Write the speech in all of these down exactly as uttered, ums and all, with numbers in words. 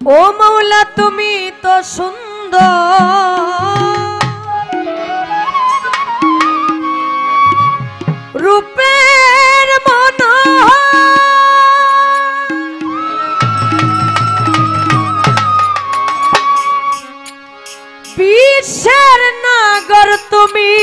ও মৌলা তুমি তো সুন্দর রূপের বিশ্বের নাগর তুমি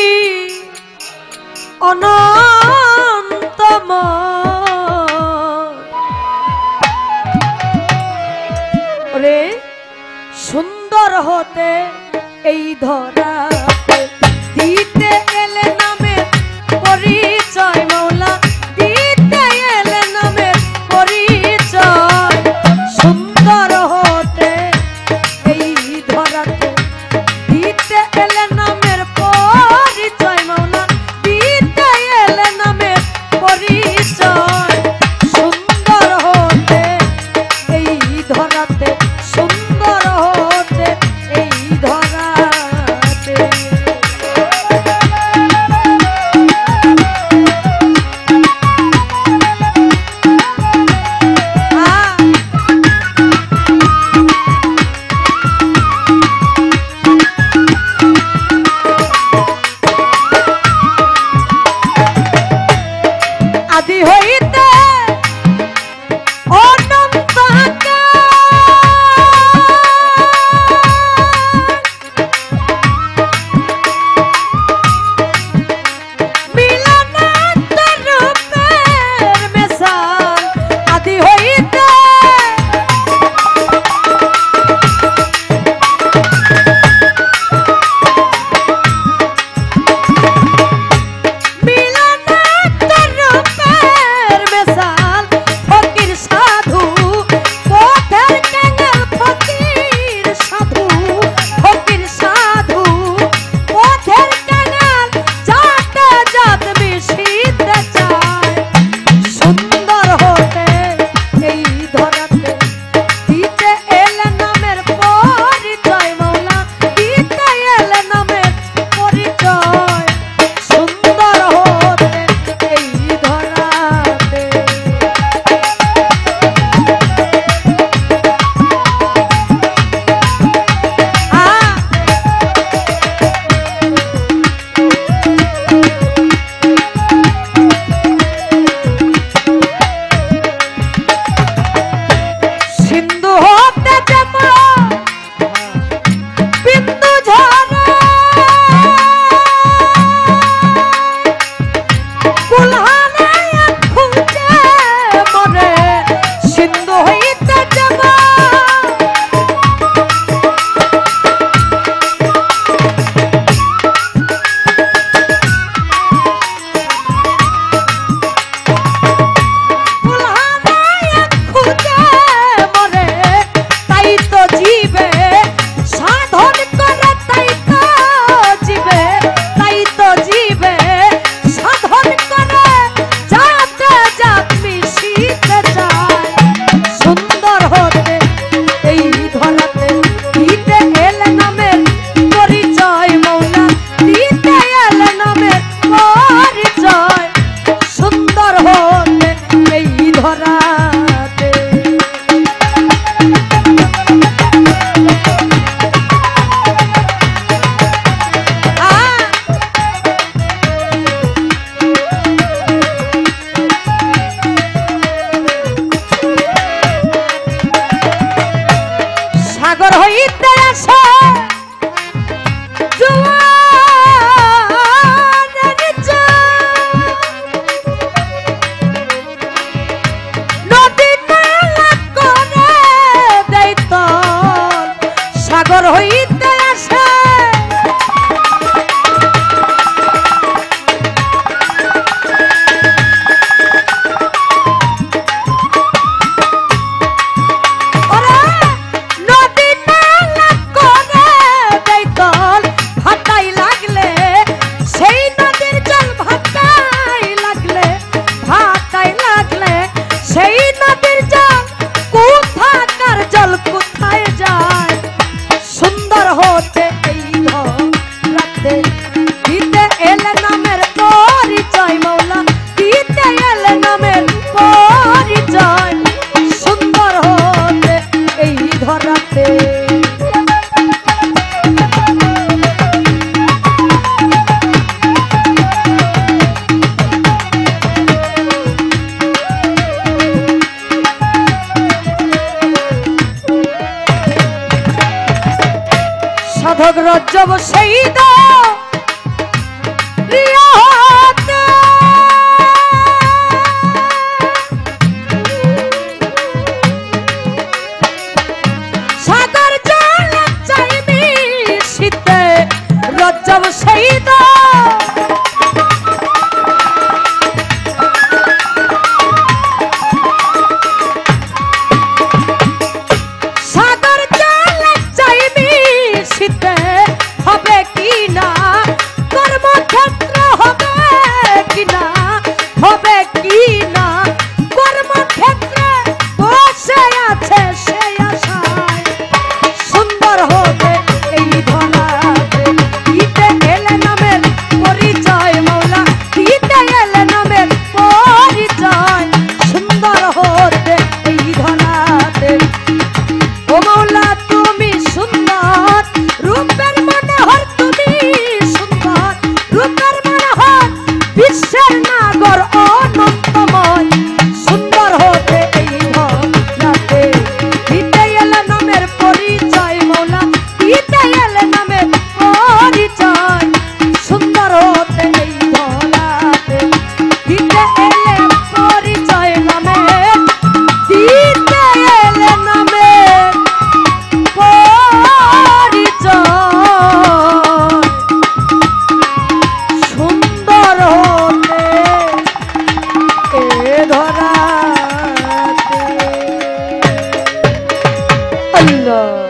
অনন্তময় রে সুন্দর হতে এই ধরা দিতে এলে নামে পরিচয় মৌলা দিতে এলে নামে পরিচয় সুন্দর হতে এই ধরাতে দিতে এলে নামের পরিচয় মৌলা দিতে এলে নামের পরিচয় সুন্দর হতে এই ধরাতে সুন্দর হতে এই ধরাতে আদি হইতে করে ধরাতে সাধক রজ্জব সেই দা রিয়াতে সাগর জল চাইবি শীতে রজ্জব সেই দা হবে কি না কর্মক্ষেত্র হবে কি না হবে কি না কর্মক্ষেত্রে বসে আছে সে আশায় সুন্দর হবে এই ধরাতে দিতে এলে নামের পরিচয় মৌলা দিতে এলে নামের পরিচয় সুন্দর হতে এই ধরাতে ও মৌলা তুমি সুন্দর রূপের মনোহর তুমি সুন্দর রূপের মনোহর বিশ্বের নাগর অনন্তময় সুন্দর হতে এই ধরাতে দিতে এলে নামের পরিচয় মৌলা দিতে এলে নামের পরিচয় সুন্দর হতে এই ধরাতে দিতে এলে পরিচয় নামের দিতে এলে নামের সুন্দর হতে এ ধরাতে আল্লাহ।